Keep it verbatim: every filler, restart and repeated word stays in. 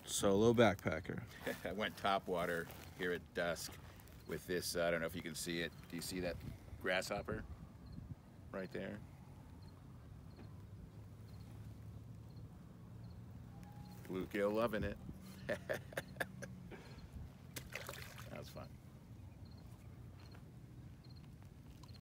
Solo backpacker. I went topwater here at Dusk with this, uh, I don't know if you can see it. Do you see that grasshopper right there? Bluegill loving it.